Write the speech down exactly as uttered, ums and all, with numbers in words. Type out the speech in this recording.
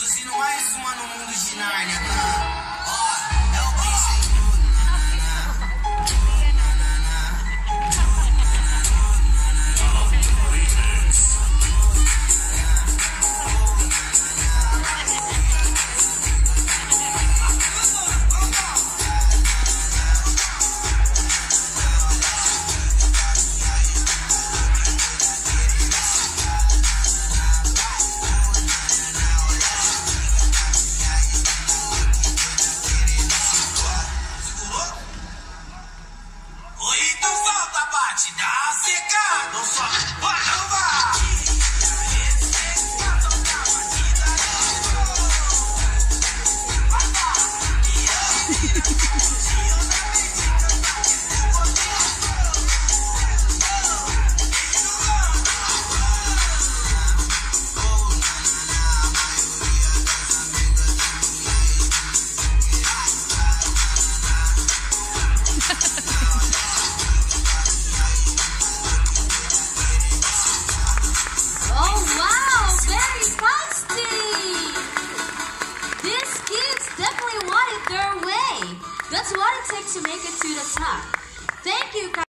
Produzindo mais uma no mundo de Nárnia. Ó, é o bicho. Dá seca, não só baramba. Definitely want it their way. That's what it takes to make it to the top. Thank you.